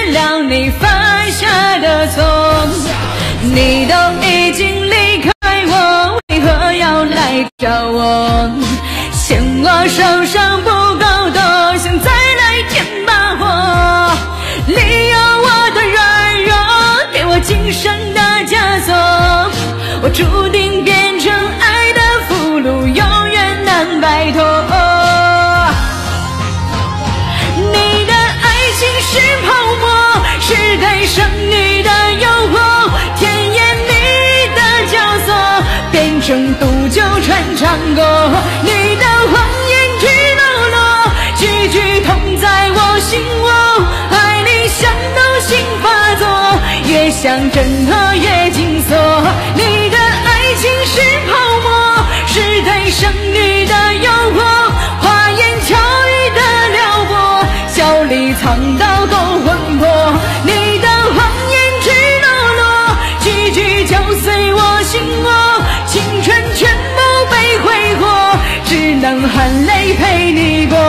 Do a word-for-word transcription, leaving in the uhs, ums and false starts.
原谅你犯下的错。你都已经离开我，为何要来找我？嫌我受伤不够多，现在来添把火。利用我的软弱，给我精神的枷锁，我注定变成爱的俘虏，永远难摆脱。你的爱情是泡沫，是对剩女的诱惑，甜言蜜语的教唆，变成毒酒穿肠过。你的谎言赤裸裸，句句痛在我心窝，爱里想动心发作，越想挣脱越紧锁。你的爱情是泡沫，是对剩女的诱惑，花言巧语的撩拨，笑里藏刀够魂魄。你的谎言赤裸裸，句句嚼碎我心窝，青春全部被挥霍，只能含泪陪你过。